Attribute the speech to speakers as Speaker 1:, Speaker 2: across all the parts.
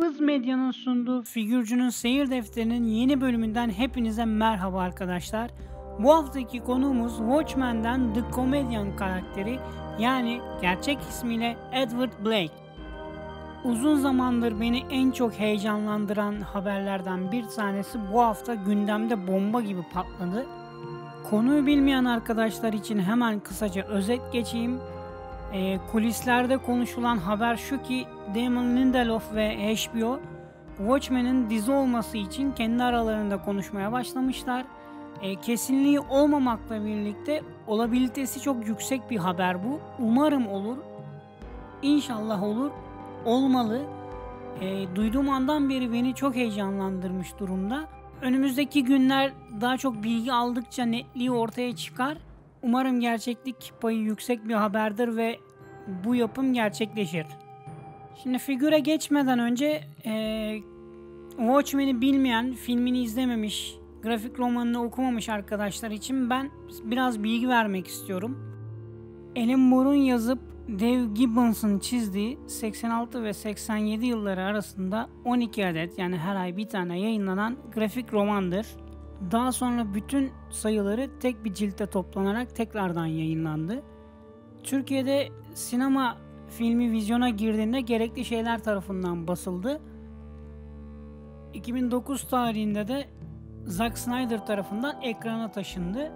Speaker 1: Yıldız Medya'nın sunduğu Figürcü'nün Seyir Defteri'nin yeni bölümünden hepinize merhaba arkadaşlar. Bu haftaki konuğumuz Watchmen'den The Comedian karakteri, yani gerçek ismiyle Edward Blake. Uzun zamandır beni en çok heyecanlandıran haberlerden bir tanesi bu hafta gündemde bomba gibi patladı. Konuyu bilmeyen arkadaşlar için hemen kısaca özet geçeyim. Kulislerde konuşulan haber şu ki Damon Lindelof ve HBO Watchmen'in dizi olması için kendi aralarında konuşmaya başlamışlar. Kesinliği olmamakla birlikte olabilitesi çok yüksek bir haber bu. Umarım olur. İnşallah olur. Olmalı. Duyduğum andan beri beni çok heyecanlandırmış durumda. Önümüzdeki günler daha çok bilgi aldıkça netliği ortaya çıkar. Umarım gerçeklik payı yüksek bir haberdir ve bu yapım gerçekleşir. Şimdi figüre geçmeden önce Watchmen'i bilmeyen, filmini izlememiş, grafik romanını okumamış arkadaşlar için ben biraz bilgi vermek istiyorum. Alan Moore'un yazıp Dave Gibbons'ın çizdiği 86 ve 87 yılları arasında 12 adet, yani her ay bir tane yayınlanan grafik romandır. Daha sonra bütün sayıları tek bir ciltte toplanarak tekrardan yayınlandı. Türkiye'de sinema filmi vizyona girdiğinde gerekli şeyler tarafından basıldı. 2009 tarihinde de Zack Snyder tarafından ekrana taşındı.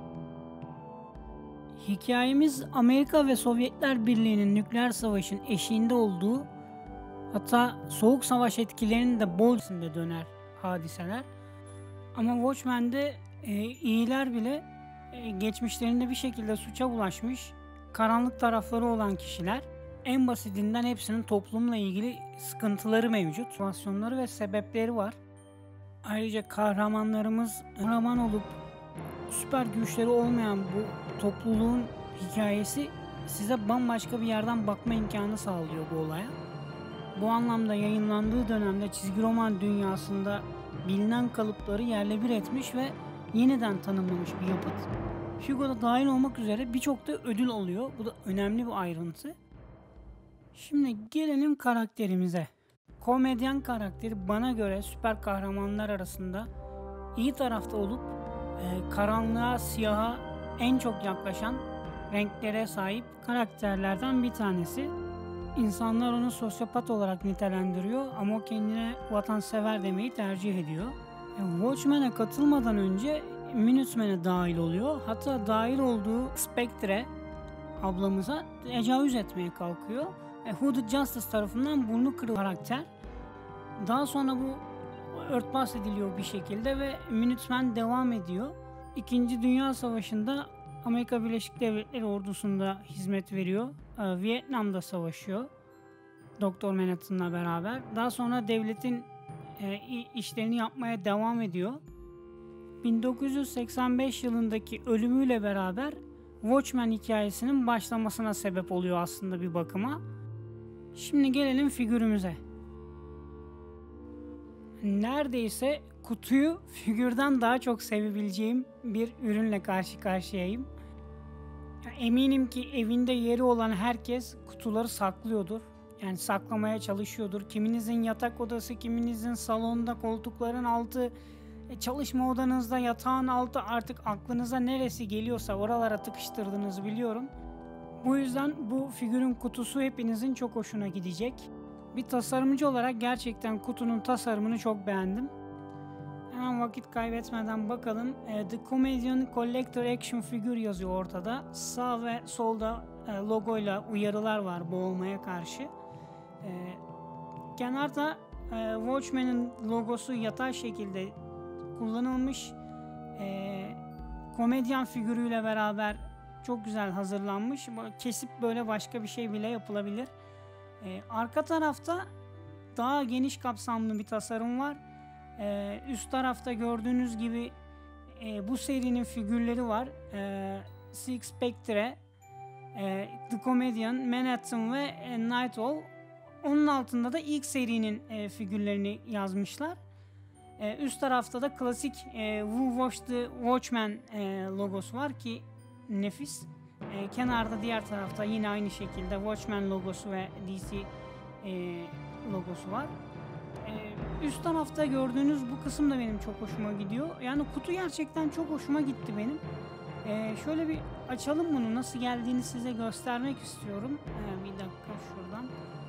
Speaker 1: Hikayemiz Amerika ve Sovyetler Birliği'nin nükleer savaşın eşiğinde olduğu, hatta Soğuk Savaş etkilerinin de bol içinde döner hadiseler. Ama Watchmen'de iyiler bile geçmişlerinde bir şekilde suça bulaşmış, karanlık tarafları olan kişiler. En basitinden hepsinin toplumla ilgili sıkıntıları mevcut, motivasyonları ve sebepleri var. Ayrıca kahramanlarımız kahraman olup süper güçleri olmayan bu topluluğun hikayesi size bambaşka bir yerden bakma imkanı sağlıyor bu olaya. Bu anlamda yayınlandığı dönemde çizgi roman dünyasında bilinen kalıpları yerle bir etmiş ve yeniden tanımlamış bir yapıt. Hugo'da dahil olmak üzere birçok da ödül alıyor. Bu da önemli bir ayrıntı. Şimdi gelelim karakterimize. Komedyen karakteri bana göre süper kahramanlar arasında iyi tarafta olup karanlığa, siyaha en çok yaklaşan renklere sahip karakterlerden bir tanesi. İnsanlar onu sosyopat olarak nitelendiriyor ama o kendine vatansever demeyi tercih ediyor. Watchmen'e katılmadan önce Minutemen'e dahil oluyor. Hatta dahil olduğu Spectre ablamıza tecavüz etmeye kalkıyor. Hooded Justice tarafından burnu kırılan karakter. Daha sonra bu örtbas ediliyor bir şekilde ve Minutemen devam ediyor. İkinci Dünya Savaşı'nda Amerika Birleşik Devletleri ordusunda hizmet veriyor. Vietnam'da savaşıyor Doktor Manhattan'la beraber. Daha sonra devletin işlerini yapmaya devam ediyor. 1985 yılındaki ölümüyle beraber Watchmen hikayesinin başlamasına sebep oluyor aslında bir bakıma. Şimdi gelelim figürümüze. Neredeyse kutuyu figürden daha çok sevebileceğim bir ürünle karşı karşıyayım. Eminim ki evinde yeri olan herkes kutuları saklıyordur. Yani saklamaya çalışıyordur. Kiminizin yatak odası, kiminizin salonda koltukların altı, çalışma odanızda yatağın altı, artık aklınıza neresi geliyorsa oralara tıkıştırdığınızı biliyorum. Bu yüzden bu figürün kutusu hepinizin çok hoşuna gidecek. Bir tasarımcı olarak gerçekten kutunun tasarımını çok beğendim. Hemen vakit kaybetmeden bakalım. The Comedian Collector Action Figure yazıyor ortada. Sağ ve solda logoyla uyarılar var boğulmaya karşı. Kenarda Watchmen'in logosu yatay şekilde kullanılmış. Komedyen figürüyle beraber çok güzel hazırlanmış. Kesip böyle başka bir şey bile yapılabilir. Arka tarafta daha geniş kapsamlı bir tasarım var. Üst tarafta gördüğünüz gibi bu serinin figürleri var. Six Spectre, The Comedian, Manhattan ve Night Owl. Onun altında da ilk serinin figürlerini yazmışlar. Üst tarafta da klasik Who Watched the Watchmen logosu var ki nefis. Kenarda diğer tarafta yine aynı şekilde Watchmen logosu ve DC logosu var. üst tarafta gördüğünüz bu kısım da benim çok hoşuma gidiyor. Yani kutu gerçekten çok hoşuma gitti benim. Şöyle bir açalım bunu. Nasıl geldiğini size göstermek istiyorum. Bir dakika şuradan.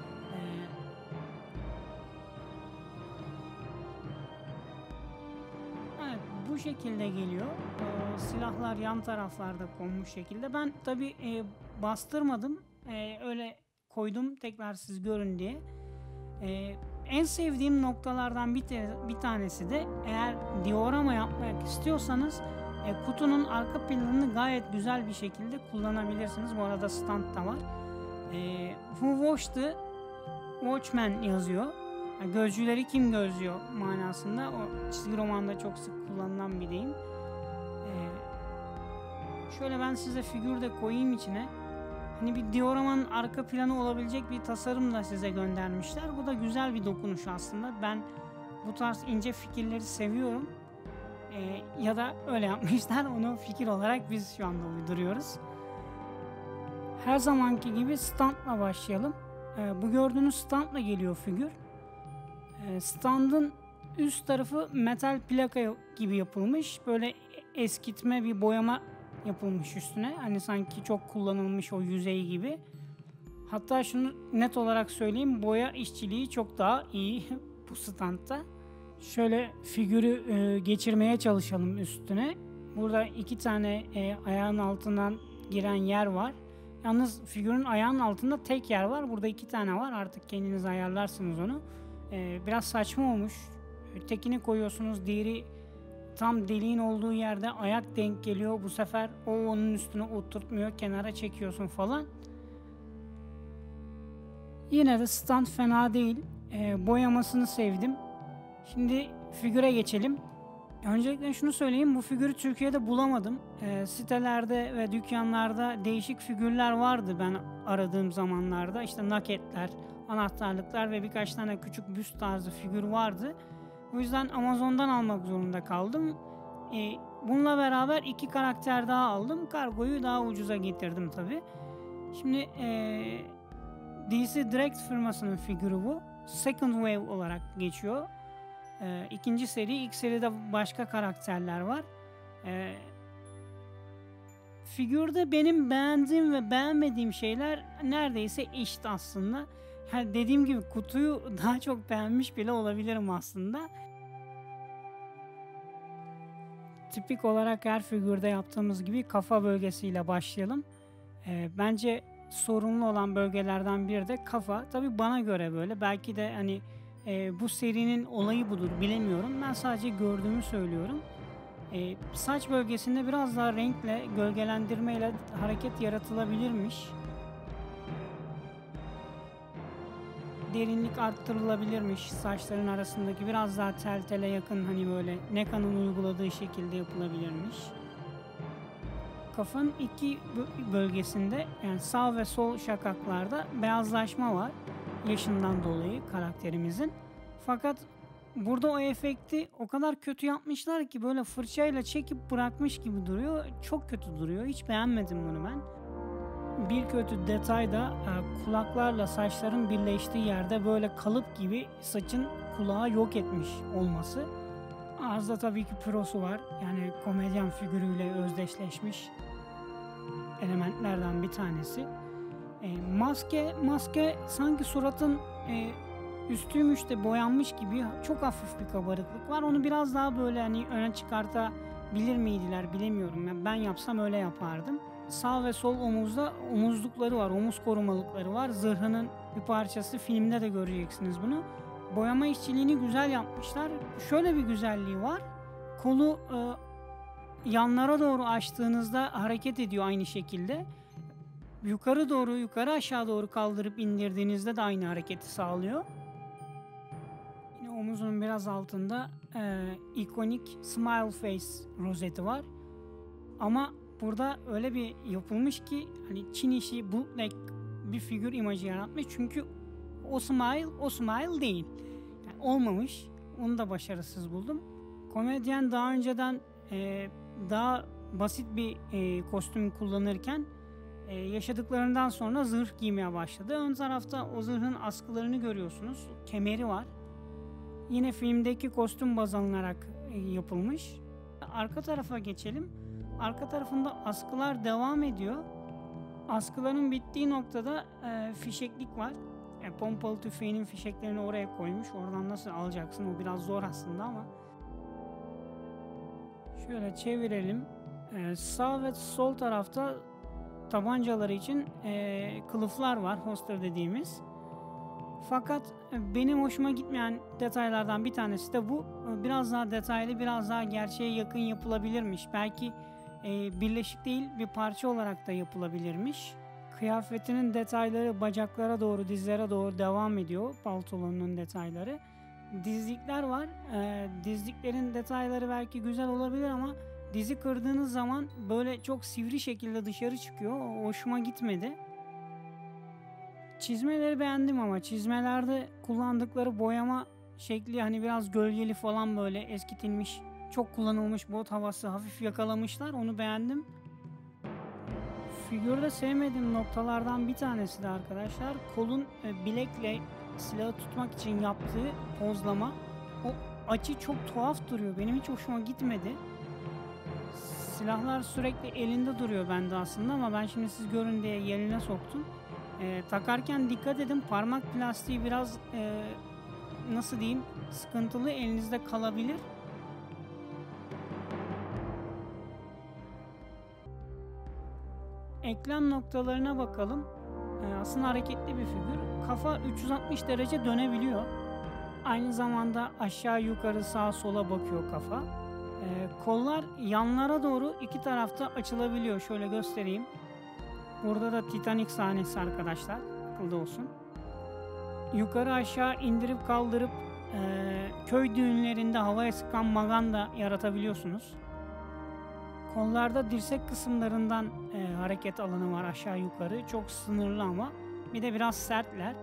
Speaker 1: Evet, bu şekilde geliyor. Silahlar yan taraflarda konmuş şekilde. Ben tabi bastırmadım. Öyle koydum tekrar siz görün diye. En sevdiğim noktalardan bir tanesi de, eğer diorama yapmak istiyorsanız kutunun arka planını gayet güzel bir şekilde kullanabilirsiniz. Bu arada stand da var. Who watched the Watchmen yazıyor. Yani gözcüleri kim gözlüyor manasında. O çizgi romanda çok sık kullanılan bir deyim. Şöyle ben size figür de koyayım içine. Hani bir dioramanın arka planı olabilecek bir tasarım da size göndermişler. Bu da güzel bir dokunuş aslında. Ben bu tarz ince fikirleri seviyorum. Ya da öyle yapmışlar. Onu fikir olarak biz şu anda uyduruyoruz. Her zamanki gibi standla başlayalım. Bu gördüğünüz standla geliyor figür. Standın üst tarafı metal plaka gibi yapılmış. Böyle eskitme bir boyama yapılmış üstüne. Hani sanki çok kullanılmış o yüzey gibi. Hatta şunu net olarak söyleyeyim. Boya işçiliği çok daha iyi bu standta. Şöyle figürü geçirmeye çalışalım üstüne. Burada 2 tane ayağın altından giren yer var. Yalnız figürün ayağının altında tek yer var. Burada 2 tane var. Artık kendiniz ayarlarsınız onu. Biraz saçma olmuş. Tekini koyuyorsunuz. Diğeri tam deliğin olduğu yerde ayak denk geliyor. Bu sefer o onun üstüne oturtmuyor. Kenara çekiyorsun falan. Yine de stand fena değil. Boyamasını sevdim. Şimdi figüre geçelim. Öncelikle şunu söyleyeyim. Bu figürü Türkiye'de bulamadım. Sitelerde ve dükkanlarda değişik figürler vardı ben aradığım zamanlarda. İşte naketler, anahtarlıklar ve birkaç tane küçük büst tarzı figür vardı. O yüzden Amazon'dan almak zorunda kaldım. Bununla beraber 2 karakter daha aldım. Kargoyu daha ucuza getirdim tabi. Şimdi DC Direct firmasının figürü bu. Second Wave olarak geçiyor. İkinci seri. İlk seride başka karakterler var. Figürde benim beğendiğim ve beğenmediğim şeyler neredeyse eşit aslında. Yani dediğim gibi kutuyu daha çok beğenmiş bile olabilirim aslında. Tipik olarak her figürde yaptığımız gibi kafa bölgesiyle başlayalım. Bence sorunlu olan bölgelerden biri de kafa. Tabii bana göre böyle. Belki de hani bu serinin olayı budur, bilemiyorum. Ben sadece gördüğümü söylüyorum. Saç bölgesinde biraz daha renkle, gölgelendirmeyle hareket yaratılabilirmiş. Derinlik arttırılabilirmiş. Saçların arasındaki biraz daha tel tele yakın, hani böyle Neka'nın uyguladığı şekilde yapılabilirmiş. Kafanın 2 bölgesinde, yani sağ ve sol şakaklarda beyazlaşma var. Yaşından dolayı karakterimizin. Fakat burada o efekti o kadar kötü yapmışlar ki böyle fırçayla çekip bırakmış gibi duruyor. Çok kötü duruyor. Hiç beğenmedim bunu ben. Bir kötü detay da kulaklarla saçların birleştiği yerde böyle kalıp gibi saçın kulağı yok etmiş olması. Ağızda tabii ki prosu var. Yani komedyen figürüyle özdeşleşmiş elementlerden bir tanesi. Maske sanki suratın üstüymüş de boyanmış gibi, çok hafif bir kabarıklık var. Onu biraz daha böyle hani öne çıkartabilir miydiler bilemiyorum. Yani ben yapsam öyle yapardım. Sağ ve sol omuzda omuzlukları var, omuz korumalıkları var. Zırhının bir parçası, filmde de göreceksiniz bunu. Boyama işçiliğini güzel yapmışlar. Şöyle bir güzelliği var. Kolu yanlara doğru açtığınızda hareket ediyor aynı şekilde. Yukarı aşağı doğru kaldırıp indirdiğinizde de aynı hareketi sağlıyor. Yine omuzun biraz altında ikonik Smile Face rozeti var. Ama burada öyle bir yapılmış ki hani Çin işi bootleg bir figür imajı yaratmış. Çünkü o smile değil. Yani olmamış. Onu da başarısız buldum. Komedyen daha önceden daha basit bir kostüm kullanırken yaşadıklarından sonra zırh giymeye başladı. Ön tarafta o zırhın askılarını görüyorsunuz. Kemeri var. Yine filmdeki kostüm baz alınarak yapılmış. Arka tarafa geçelim. Arka tarafında askılar devam ediyor. Askıların bittiği noktada fişeklik var. Pompalı tüfeğinin fişeklerini oraya koymuş. Oradan nasıl alacaksın? O biraz zor aslında ama. Şöyle çevirelim. Sağ ve sol tarafta tabancaları için kılıflar var. Holster dediğimiz. Fakat benim hoşuma gitmeyen detaylardan bir tanesi de bu. Biraz daha detaylı, biraz daha gerçeğe yakın yapılabilirmiş. Belki birleşik değil, bir parça olarak da yapılabilirmiş. Kıyafetinin detayları bacaklara doğru, dizlere doğru devam ediyor. Paltolarının detayları. Dizlikler var. Dizliklerin detayları belki güzel olabilir ama dizi kırdığınız zaman böyle çok sivri şekilde dışarı çıkıyor. O hoşuma gitmedi. Çizmeleri beğendim ama çizmelerde kullandıkları boyama şekli hani biraz gölgeli falan, böyle eskitilmiş, çok kullanılmış bot havası hafif yakalamışlar. Onu beğendim. Figürde sevmediğim noktalardan bir tanesi de arkadaşlar, kolun bilekle silahı tutmak için yaptığı pozlama. O açı çok tuhaf duruyor. Benim hiç hoşuma gitmedi. Silahlar sürekli elinde duruyor bende aslında ama ben şimdi siz görün diye yerine soktum. Takarken dikkat edin, parmak plastiği biraz nasıl diyeyim, sıkıntılı, elinizde kalabilir. Eklem noktalarına bakalım. Aslında hareketli bir figür. Kafa 360 derece dönebiliyor. Aynı zamanda aşağı yukarı sağa sola bakıyor kafa. Kollar yanlara doğru iki tarafta açılabiliyor. Şöyle göstereyim. Burada da Titanic sahnesi arkadaşlar. Akılda olsun. Yukarı aşağı indirip kaldırıp köy düğünlerinde havaya sıkan maganda yaratabiliyorsunuz. Kollarda dirsek kısımlarından hareket alanı var aşağı yukarı. Çok sınırlı ama. Bir de biraz sertler.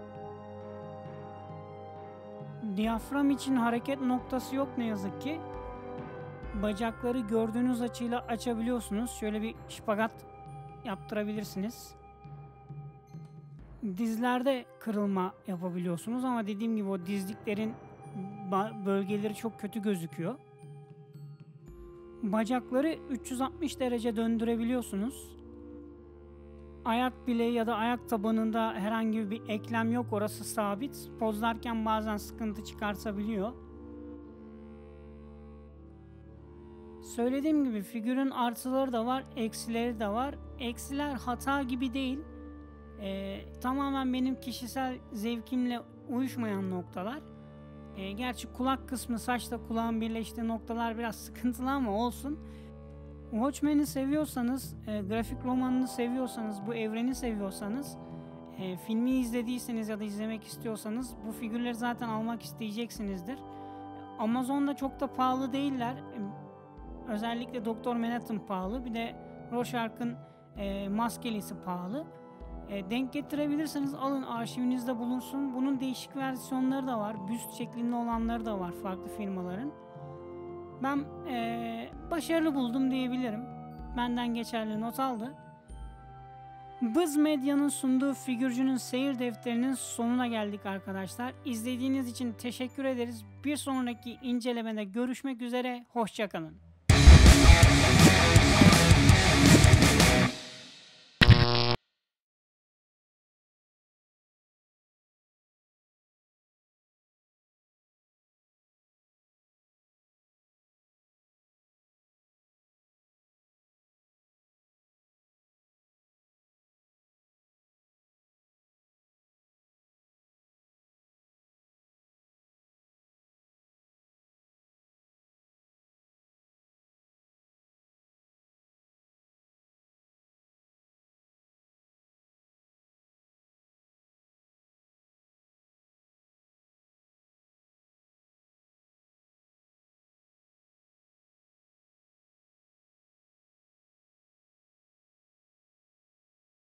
Speaker 1: Diyafram için hareket noktası yok ne yazık ki. Bacakları gördüğünüz açıyla açabiliyorsunuz. Şöyle bir şpagat yaptırabilirsiniz. Dizlerde kırılma yapabiliyorsunuz ama dediğim gibi o dizliklerin bölgeleri çok kötü gözüküyor. Bacakları 360 derece döndürebiliyorsunuz. Ayak bileği ya da ayak tabanında herhangi bir eklem yok, orası sabit. Pozlarken bazen sıkıntı çıkartabiliyor. Söylediğim gibi figürün artıları da var, eksileri de var. Eksiler hata gibi değil. Tamamen benim kişisel zevkimle uyuşmayan noktalar. Gerçi kulak kısmı, saçla kulağın birleştiği noktalar biraz sıkıntılı ama olsun. Watchmen'i seviyorsanız, grafik romanını seviyorsanız, bu evreni seviyorsanız, filmi izlediyseniz ya da izlemek istiyorsanız bu figürleri zaten almak isteyeceksinizdir. Amazon'da çok da pahalı değiller. Özellikle Doktor Manhattan pahalı. Bir de Rorschach'ın maskelisi pahalı. Denk getirebilirseniz alın, arşivinizde bulunsun. Bunun değişik versiyonları da var. Büst şeklinde olanları da var farklı firmaların. Ben başarılı buldum diyebilirim. Benden geçerli not aldı. Buzz Medya'nın sunduğu Figürcü'nün seyir defterinin sonuna geldik arkadaşlar. İzlediğiniz için teşekkür ederiz. Bir sonraki incelemede görüşmek üzere. Hoşça kalın.